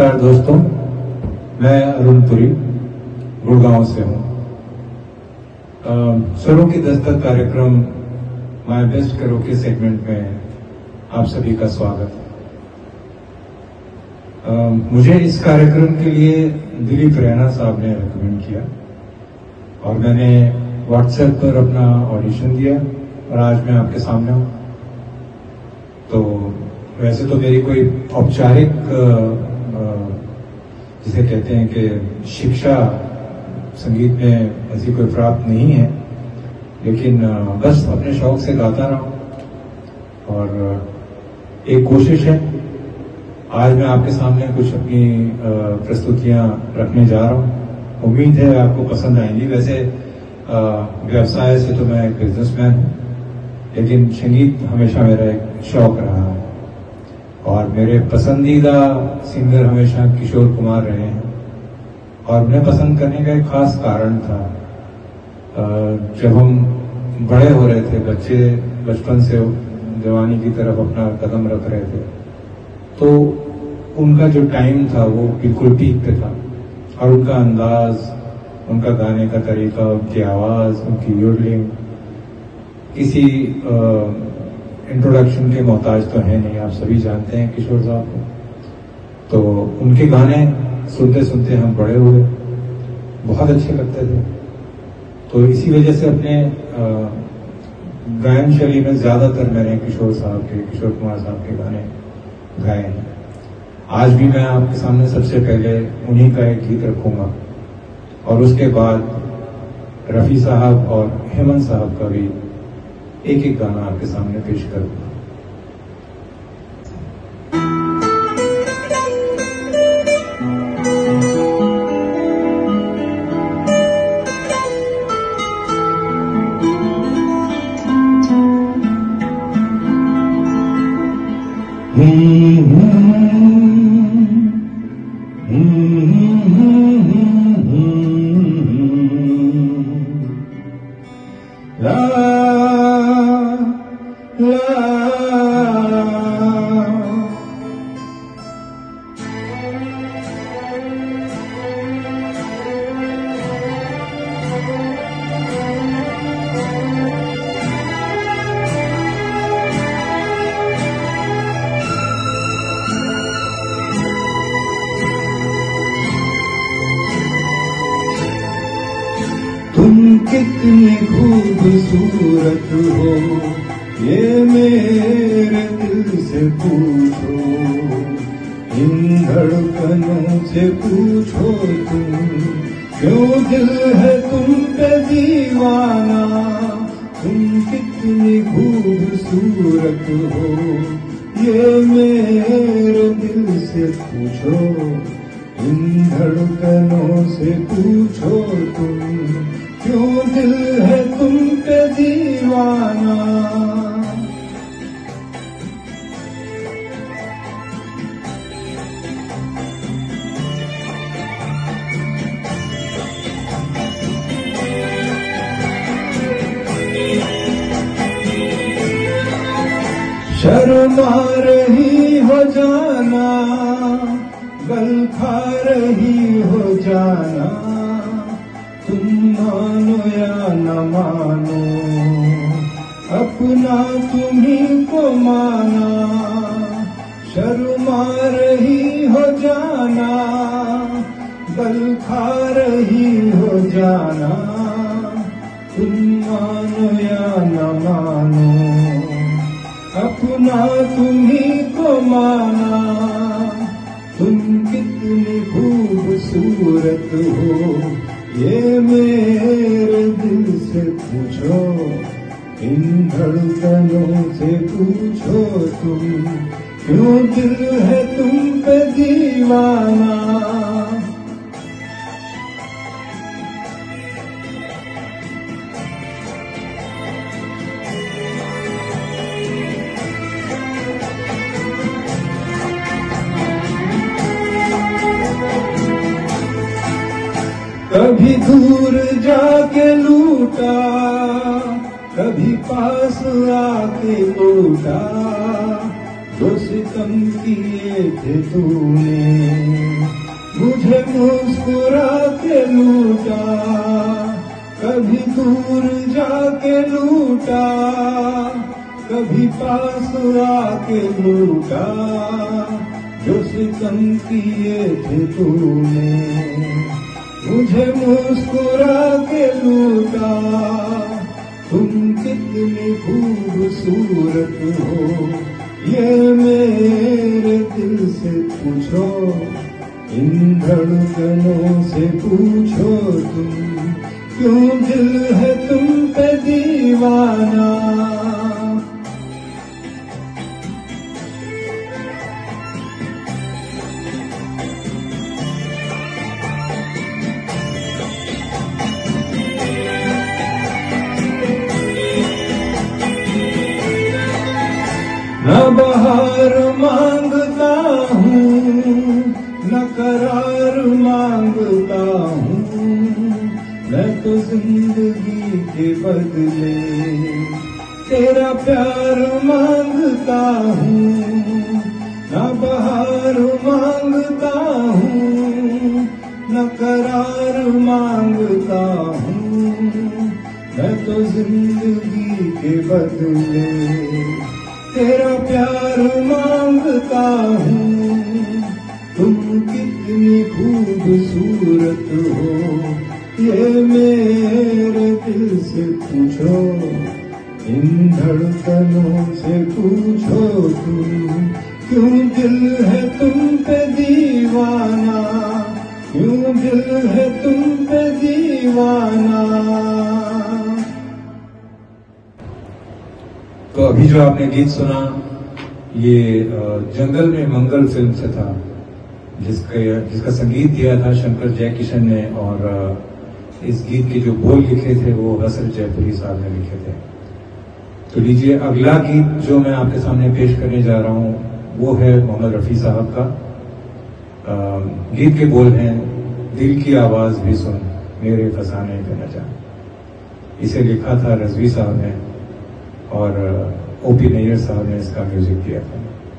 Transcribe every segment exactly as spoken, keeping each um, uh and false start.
नमस्कार दोस्तों, मैं अरुण पुरी गुड़गांव से हूँ। स्वरों की दस्तक कार्यक्रम माय बेस्ट करोके सेगमेंट में आप सभी का स्वागत है। uh, मुझे इस कार्यक्रम के लिए दिलीप रैना साहब ने रिकमेंड किया और मैंने व्हाट्सएप पर अपना ऑडिशन दिया और आज मैं आपके सामने हूँ। तो वैसे तो मेरी कोई औपचारिक जिसे कहते हैं कि शिक्षा संगीत में ऐसी कोई प्राप्त नहीं है, लेकिन बस अपने शौक से गाता रहा हूँ और एक कोशिश है। आज मैं आपके सामने कुछ अपनी प्रस्तुतियां रखने जा रहा हूँ। उम्मीद है आपको पसंद आएंगी। वैसे व्यवसाय से तो मैं एक बिजनेसमैन हूँ, लेकिन संगीत हमेशा मेरा एक शौक रहा है और मेरे पसंदीदा सिंगर हमेशा किशोर कुमार रहे हैं। और उन्हें पसंद करने का एक खास कारण था। जब हम बड़े हो रहे थे, बच्चे बचपन से जवानी की तरफ अपना कदम रख रहे थे, तो उनका जो टाइम था वो बिल्कुल पीक पे था और उनका अंदाज, उनका गाने का तरीका, उनकी आवाज, उनकी योडलिंग किसी इंट्रोडक्शन के मोहताज तो है नहीं। आप सभी जानते हैं किशोर साहब को। तो उनके गाने सुनते सुनते हम बड़े हुए, बहुत अच्छे लगते थे। तो इसी वजह से अपने गायन शैली में ज्यादातर मैंने किशोर साहब के, किशोर कुमार साहब के गाने गाए हैं। आज भी मैं आपके सामने सबसे पहले उन्हीं का एक गीत रखूंगा और उसके बाद रफी साहब और हेमंत साहब का भी एक एक गाना आपके सामने पेश करूंगा। तुम कितनी खूबसूरत हो, ये मेरे दिल से पूछो, इन धड़कनों से पूछो तुम, क्यों दिल है तुम पे दीवाना। तुम कितनी खूबसूरत हो, ये मेरे दिल से पूछो, इन धड़कनों से पूछो तुम, क्यों दिल है तुम पे दीवाना। शर्मा रही हो जाना, गल खा रही हो जाना, तुम मानो या न मानो, अपना तुम्ही को माना। शर्मा रही हो जाना, गल खा रही हो जाना, तुम मानो या न मानो, अपना तुम्ही को माना। तुम कितनी खूबसूरत हो, ये मेरे दिल से पूछो, इन धड़कनों से पूछो तुम, क्यों दिल है तुम पे दीवाना। कभी दूर जाके लूटा, कभी पास आके लूटा, जो सितम किए थे तूने, मुझे मुस्कुरा के लूटा, कभी दूर जाके लूटा, कभी पास आके लूटा, जो सितम किए थे तूने, मुझे मुस्कुरा के लूटा। तुम कितनी खूबसूरत हो, ये मेरे दिल से पूछो, इन धड़कनों से पूछो तुम, क्यों दिल है तुम पे दीवाना। न बहार मांगता हूँ, न करार मांगता हूँ, मैं तो जिंदगी के बदले तेरा प्यार मांगता हूँ। न बहार मांगता हूँ, न करार मांगता हूँ, मैं तो जिंदगी के बदले तेरा प्यार मांगता हूँ। तुम कितनी खूबसूरत हो, ये मेरे दिल से पूछो, इन धड़कनों से पूछो तुम, क्यों दिल है तुम पे दीवाना, क्यों दिल है तुम पे दीवाना। तो अभी जो आपने गीत सुना, ये जंगल में मंगल फिल्म से था, जिसका जिसका संगीत दिया था शंकर जयकिशन ने, और इस गीत के जो बोल लिखे थे वो हसरत जयपुरी साहब ने लिखे थे। तो लीजिए, अगला गीत जो मैं आपके सामने पेश करने जा रहा हूँ वो है मोहम्मद रफी साहब का। गीत के बोल हैं, दिल की आवाज भी सुन मेरे फसाने पे न जा। इसे लिखा था रजवी साहब ने और ओपी नैयर साहब ने इसका म्यूजिक दिया था।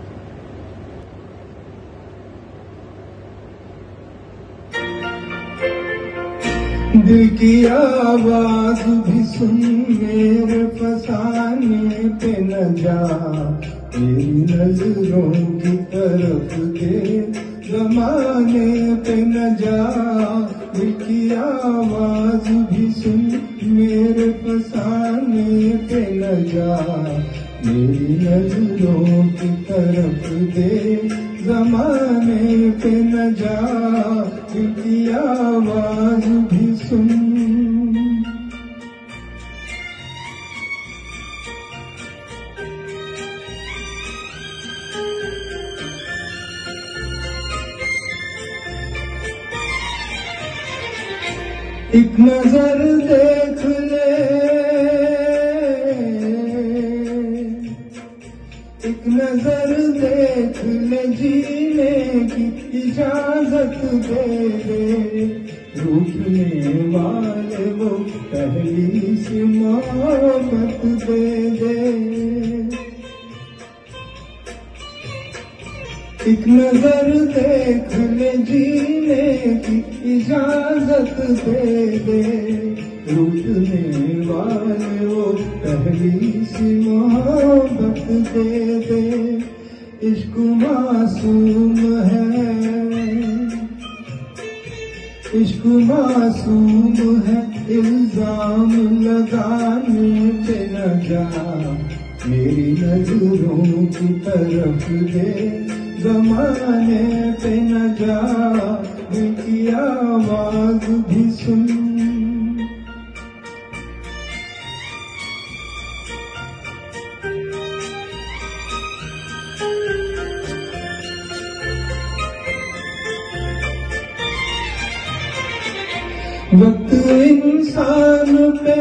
दिल की आवाज भी सुन मेरे फसाने पे न जा, मेरी नजरों की तरफ दे जमाने पे न जा। दिल की आवाज भी सुन मेरे फसाने पे न जा, मेरी नजरों की तरफ दे जमाने पे न जा। दिल की आवाज भी सुन। एक नजर देख ले, एक नजर देख ले, जीने की इजाजत दे दे। रूठने वाले वो पहली सी मोहब्बत दे दे। एक नजर देख ले, जीने की इजाजत दे दे। रूठने वाले वो पहली सी मोहब्बत दे दे। इश्क मासूम है, इश्क मासूम है, इल्जाम लगाने पे न जा। मेरी नजरों की तरफ दे जमाने पे न जा। दिल की आवाज भी सुन। वक्त इंसान पे,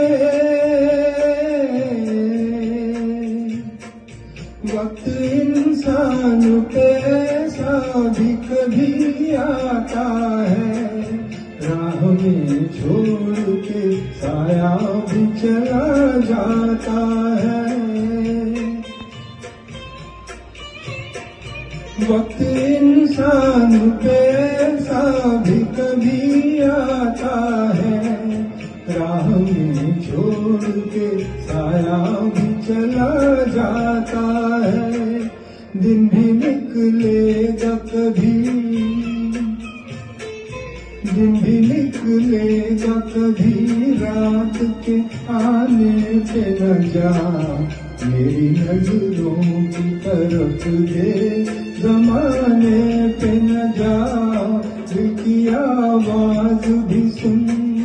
वक्त इंसान पे ऐसा भी कभी आता है। राह में छोड़ के साया भी चला जाता है। वक्त इंसान पे ऐसा भी कभी आता है, राह में छोड़ के साया भी चला जाता है। दिन भी निकलेगा कभी, दिन भी निकलेगा कभी, रात के आने पे न जा, मेरी नजरों की तरफ दे, जमाने पे न जा, दिल की आवाज भी सुन।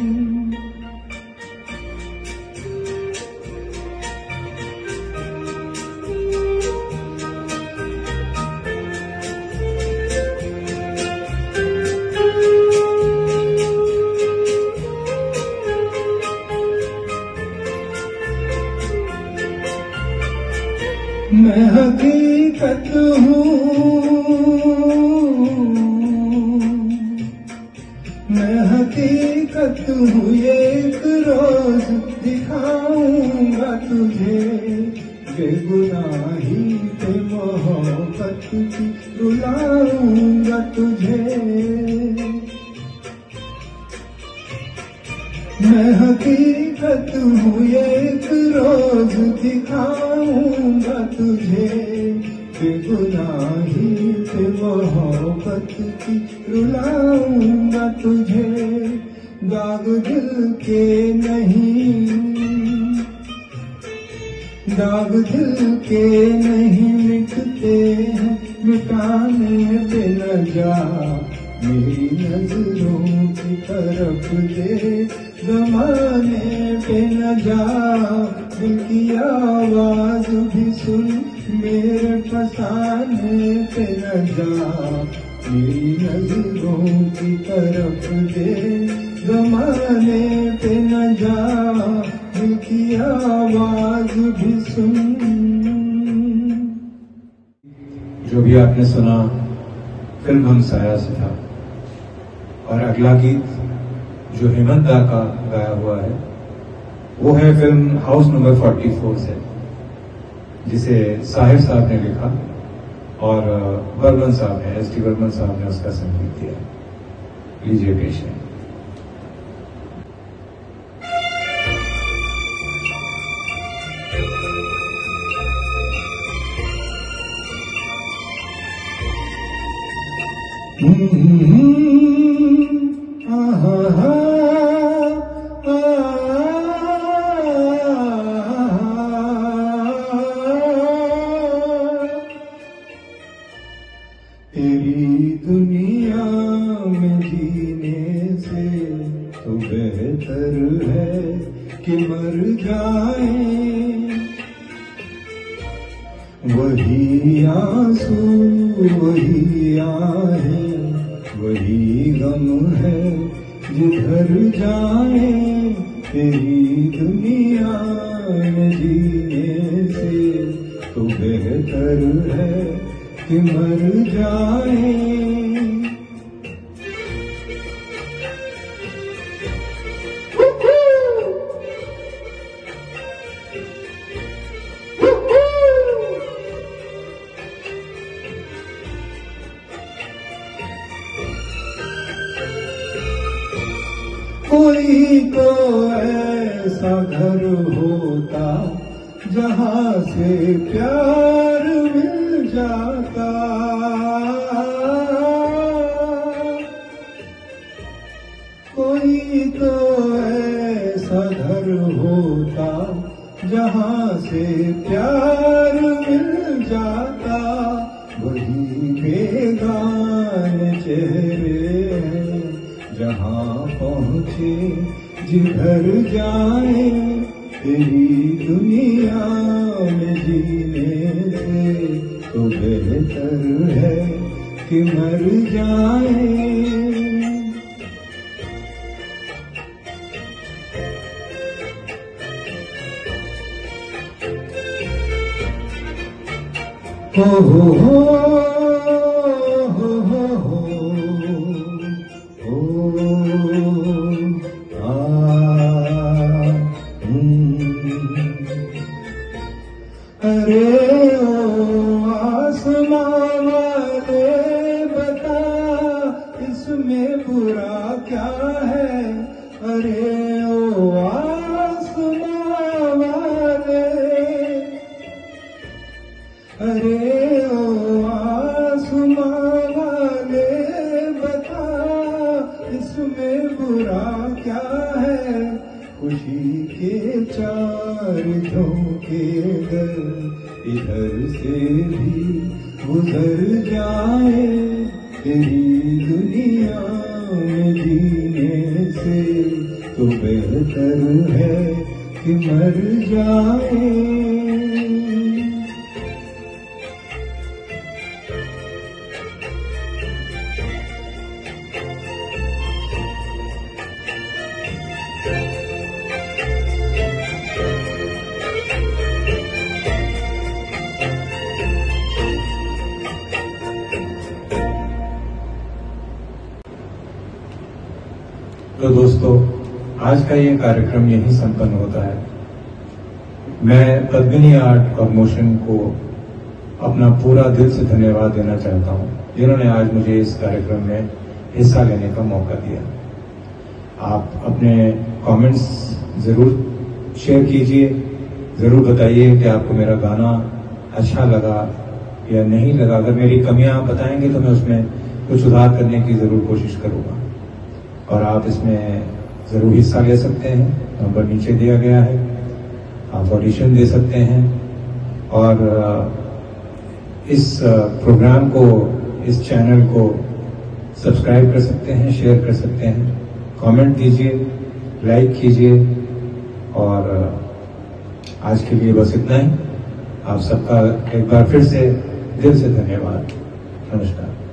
मैं हकीकत हूँ, मैं हकीकत हूँ, एक रोज दिखाऊंगा तुझे, बेगुनाही पे मोहब्बत की रुलाऊंगा तुझे। मैं हकीकत हूँ, एक रोज दिखाऊंगा तुझे, बेगुनाही पे मोहब्बत की रुलाऊंगा तुझे। दाग दिल के नहीं, दाग दिल के नहीं मिटते हैं, मिटाने पे न जा, मेरी नजरों की तरफ दे, जमाने पे न जा, दिल की आवाज भी सुन, मेरे फसाने पे न जा, मेरी नजरों की तरफ दे, जमाने पे न जा, दिल की आवाज भी सुन। जो भी आपने सुना फिल्म हम साया से था, और अगला गीत जो हेमंत दा का गाया हुआ है वो है फिल्म हाउस नंबर चौवालीस से, जिसे साहिर साहब ने लिखा और बर्मन साहब ने, एस टी बर्मन साहब ने उसका संगीत दिया। लीजिए पेश है। तेरी दुनिया में जीने से तो बेहतर है कि मर जाए, वही आंसू वही आहें वही गम है जिधर जाए। तेरी दुनिया में जीने से तो बेहतर है कि मर जाए। कोई तो ऐसा घर होता जहाँ से प्यार मिल जाता, कोई तो ऐसा घर होता जहाँ से प्यार मिल जाता। वही बेगाने चेहरे हैं जहाँ पहुँचे जिधर जाए। तेरी दुनिया में जीने से तो बेहतर है कि मर जाए। हो हो हो अरे ओ आसमां वाले अरे ओ आसमां वाले बता, इसमें बुरा क्या है? खुशी के चार झोंके अगर इधर से भी गुजर जाए, तेरी दुनिया में जीने से तो बेहतर है कि मर जाए। तो दोस्तों, आज का ये कार्यक्रम यहीं संपन्न होता है। मैं पद्मिनी आर्ट और मोशन को अपना पूरा दिल से धन्यवाद देना चाहता हूं, जिन्होंने आज मुझे इस कार्यक्रम में हिस्सा लेने का मौका दिया। आप अपने कमेंट्स जरूर शेयर कीजिए, जरूर बताइए कि आपको मेरा गाना अच्छा लगा या नहीं लगा। अगर मेरी कमियां आप बताएंगे तो मैं उसमें कुछ सुधार करने की जरूर कोशिश करूंगा। और आप इसमें जरूर हिस्सा ले सकते हैं, नंबर नीचे दिया गया है, आप ऑडिशन दे सकते हैं और इस प्रोग्राम को, इस चैनल को सब्सक्राइब कर सकते हैं, शेयर कर सकते हैं, कमेंट दीजिए, लाइक कीजिए। और आज के लिए बस इतना ही। आप सबका एक बार फिर से दिल से धन्यवाद। नमस्कार।